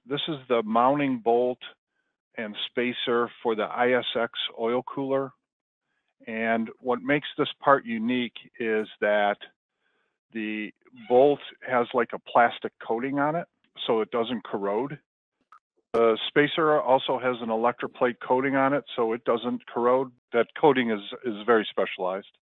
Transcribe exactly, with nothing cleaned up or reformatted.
this is the mounting bolt and spacer for the I S X oil cooler. And what makes this part unique is that the bolt has like a plastic coating on it, so it doesn't corrode. The spacer also has an electroplate coating on it, so it doesn't corrode. That coating is, is very specialized.